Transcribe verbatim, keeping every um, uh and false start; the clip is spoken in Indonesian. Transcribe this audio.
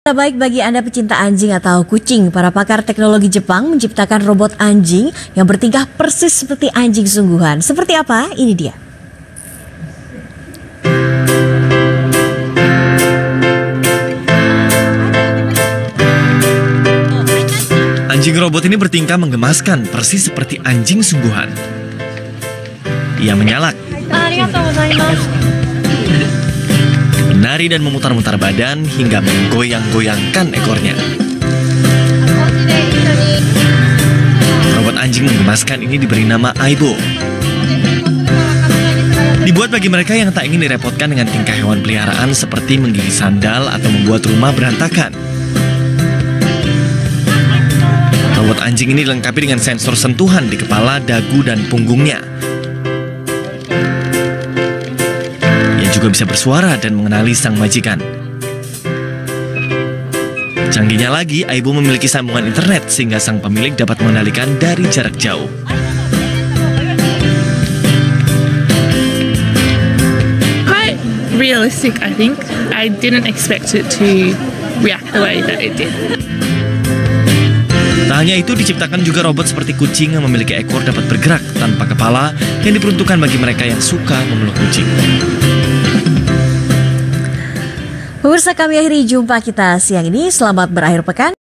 Baik bagi Anda pecinta anjing atau kucing, para pakar teknologi Jepang menciptakan robot anjing yang bertingkah persis seperti anjing sungguhan. Seperti apa? Ini dia. Anjing robot ini bertingkah menggemaskan persis seperti anjing sungguhan. Ia menyalak, menari dan memutar-mutar badan hingga menggoyang-goyangkan ekornya. Robot anjing menggemaskan ini diberi nama Aibo. Dibuat bagi mereka yang tak ingin direpotkan dengan tingkah hewan peliharaan seperti menggigit sandal atau membuat rumah berantakan. Robot anjing ini dilengkapi dengan sensor sentuhan di kepala, dagu, dan punggungnya. Juga bisa bersuara dan mengenali sang majikan. Canggihnya lagi, Aibo memiliki sambungan internet sehingga sang pemilik dapat mengendalikan dari jarak jauh. Quite realistic, I think. I didn't expect it to react the way that it did. Tak hanya itu, diciptakan juga robot seperti kucing yang memiliki ekor dapat bergerak tanpa kepala yang diperuntukkan bagi mereka yang suka memeluk kucing. Pemirsa, kami akhiri jumpa kita siang ini. Selamat berakhir pekan.